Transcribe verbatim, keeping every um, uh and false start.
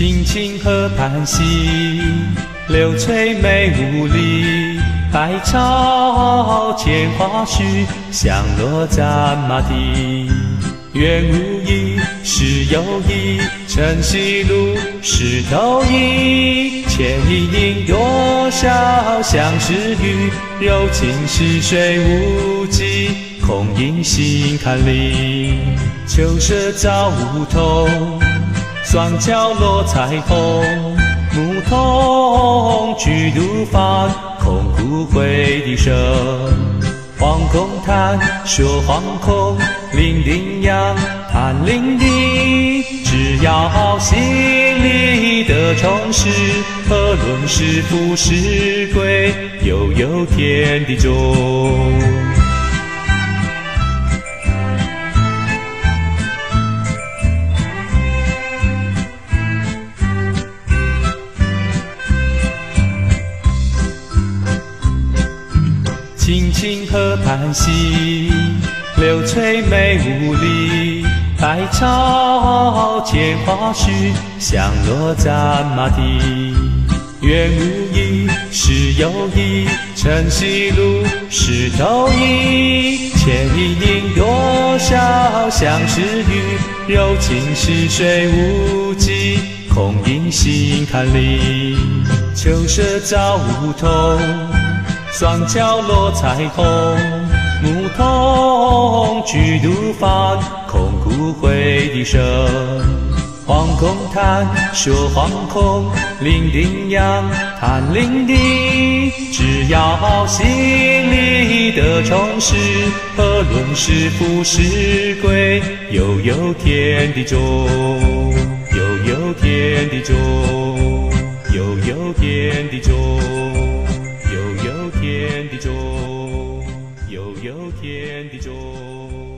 青青河畔兮，流翠眉雾里。百草千花须，香落战马蹄。愿无意，是有意，晨曦露，石头影。牵一影，多少相思雨。柔情似水无际，空影心坎里。秋色照梧桐，双脚落彩虹。牧童举炉饭，空谷回笛声。惶恐叹，说惶恐，铃铃扬，叹铃铃。只要心里的充实，何论是富是贵，悠悠天地中。青青河畔兮，流翠眉雾里。百草千花须，香落战马蹄。愿无意，是有意，晨曦露，石头影。牵一影，多少相思雨。柔情似水无际，空影心坎里。秋色照梧桐，双脚落彩虹。牧童举炉饭，空谷回笛声。惶恐叹，说惶恐，铃铃扬，叹铃铃。只要心里的充实，何论是富是贵，悠悠天地中，悠悠天地中，悠悠天地中，悠悠天地中，悠悠天地中。